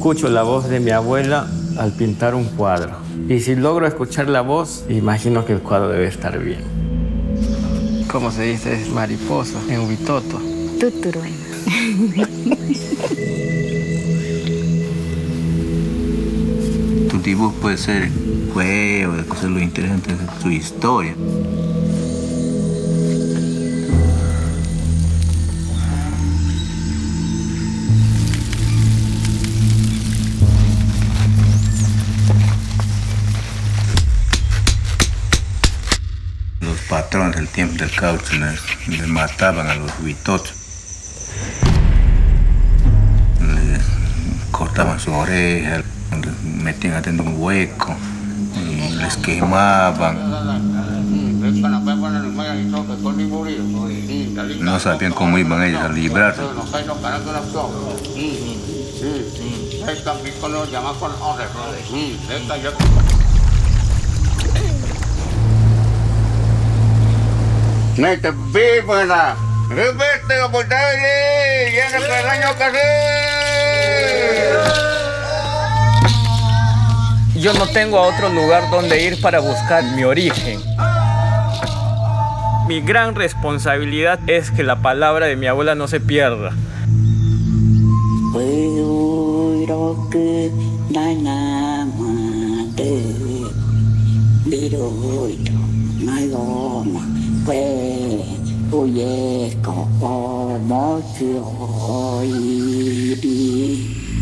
escucho la voz de mi abuela al pintar un cuadro. Y si logro escuchar la voz, imagino que el cuadro debe estar bien. ¿Cómo se dice? Es mariposa en Huitoto. Tuturuena. Tu dibujo puede ser juego, cosas lo interesante de tu historia. Los patrones del tiempo del caucho les mataban a los huitotos. Les cortaban sus orejas, les metían adentro un hueco y les quemaban. No sabían cómo iban ellos a librarse. Nete víbora, repete o portable, ya no caraño carré. Yo no tengo a otro lugar donde ir para buscar mi origen. Mi gran responsabilidad es que la palabra de mi abuela no se pierda. Oye, como